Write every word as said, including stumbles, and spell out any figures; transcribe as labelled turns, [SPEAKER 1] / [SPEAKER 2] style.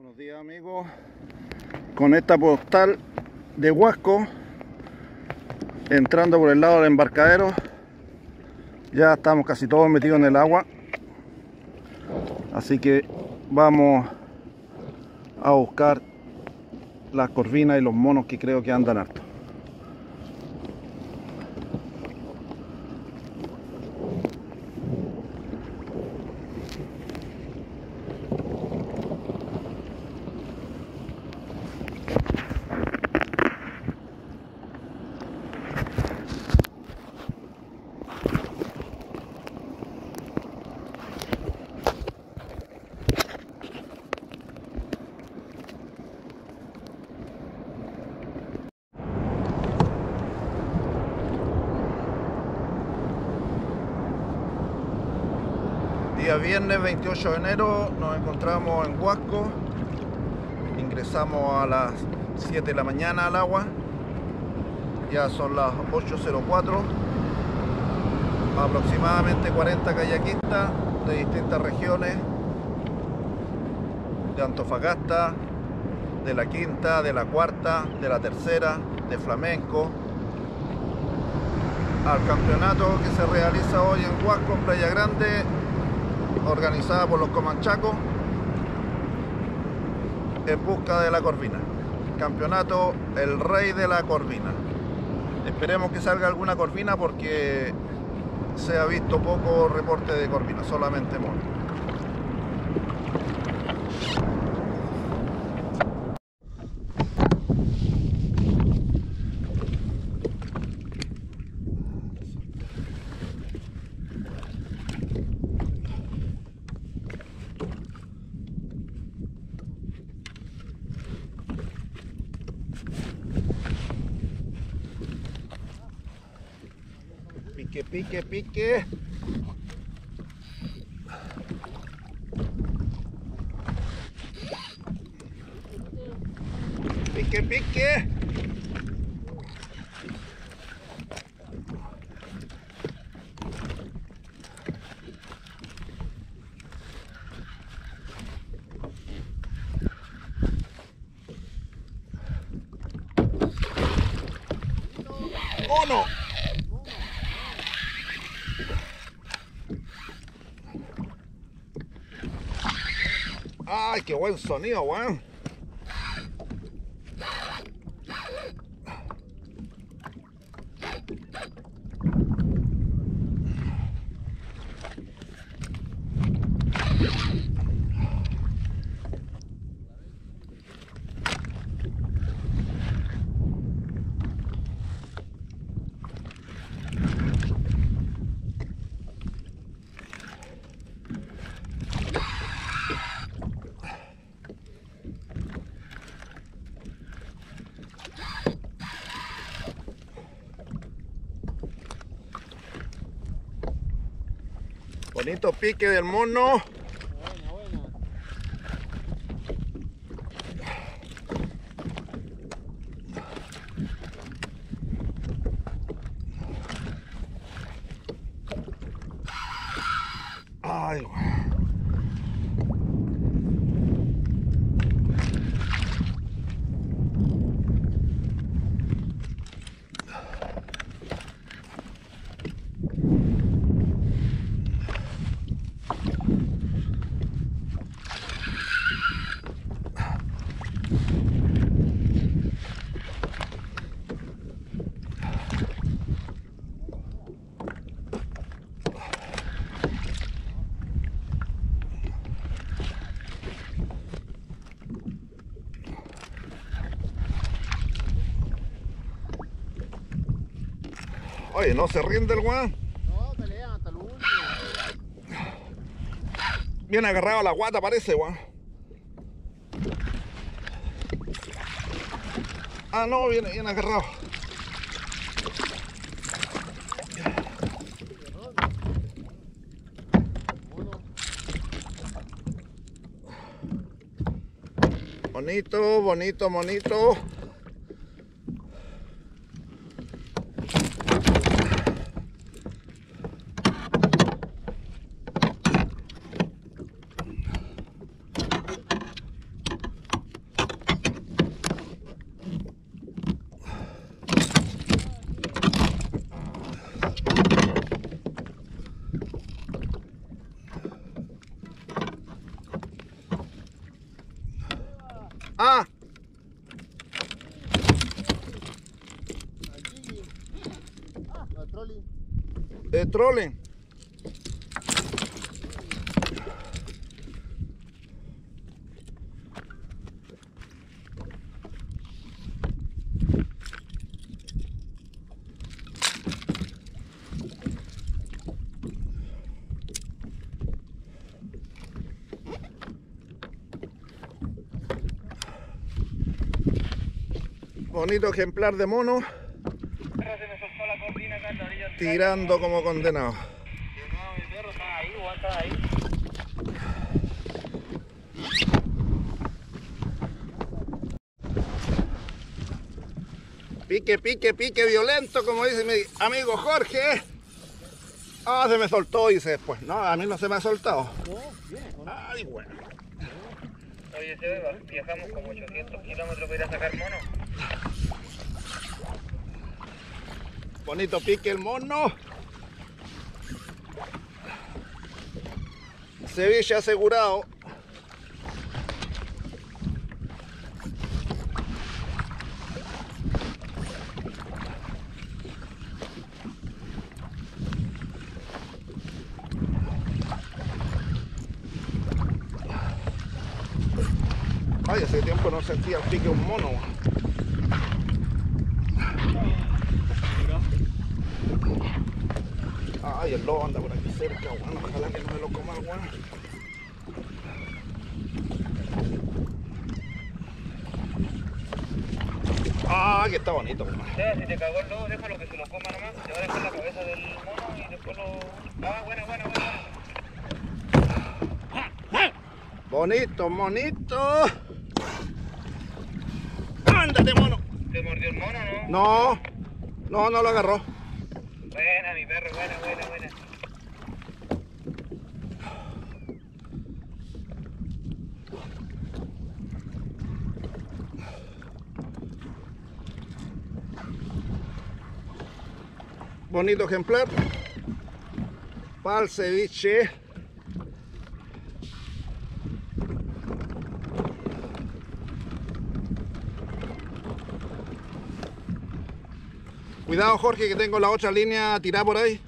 [SPEAKER 1] Buenos días, amigos, con esta postal de Huasco, entrando por el lado del embarcadero. Ya estamos casi todos metidos en el agua, así que vamos a buscar las corvinas y los monos que creo que andan harto. Día viernes veintiocho de enero, nos encontramos en Huasco. Ingresamos a las siete de la mañana al agua. Ya son las ocho cero cuatro. Aproximadamente cuarenta kayakistas de distintas regiones, de Antofagasta, de la quinta, de la cuarta, de la tercera, de flamenco, al campeonato que se realiza hoy en Huasco, en Playa Grande, organizada por los comanchacos, en busca de la corvina. Campeonato El Rey de la Corvina. Esperemos que salga alguna corvina porque se ha visto poco reporte de corvina, solamente mono. Pique, pique, pique. Pique, pique. ¡Oh, no! ¡Ay, qué buen sonido, weón! Bonito pique del mono.
[SPEAKER 2] Buena, buena.
[SPEAKER 1] Ay, güey. Oye, no se rinde el weón.
[SPEAKER 2] No, pelean hasta el último.
[SPEAKER 1] Bien agarrado a la guata parece, weón. Ah, no, viene bien agarrado. Bonito, bonito, bonito. Ah,
[SPEAKER 2] Allí. Ah, la trolley.
[SPEAKER 1] el trolling. Bonito ejemplar de mono,
[SPEAKER 3] Se me soltó la cortina acá en la orilla del
[SPEAKER 1] tirando como condenado.
[SPEAKER 3] carro. No, mi perro está ahí, Juan está ahí.
[SPEAKER 1] Pique, pique, pique violento, como dice mi amigo Jorge. Ah, se me soltó, dice después. No, a mí no se me ha soltado.
[SPEAKER 2] No, viene, ¿o no?
[SPEAKER 1] Ay, bueno.
[SPEAKER 3] Oye, Seba, viajamos como ochocientos kilómetros para ir a sacar mono.
[SPEAKER 1] Bonito pique el mono. Ceviche asegurado. Ay, hace tiempo no sentía el pique de un mono. Ay, el lobo anda por aquí cerca, bueno, ojalá que no me lo coma el guano. Ah, que está bonito, bueno.
[SPEAKER 3] Seba, si te cagó el lobo, déjalo que se lo coma nomás. Te va a dejar la cabeza del mono y después lo... Ah, buena, buena, buena.
[SPEAKER 1] Bonito, monito. Ándate, mono.
[SPEAKER 3] ¿Te mordió el mono, no?
[SPEAKER 1] No, no, no lo agarró.
[SPEAKER 3] Buena, mi perro, buena, buena, buena.
[SPEAKER 1] Bonito ejemplar. Para el ceviche. Cuidado, Jorge, que tengo la otra línea tirada por ahí.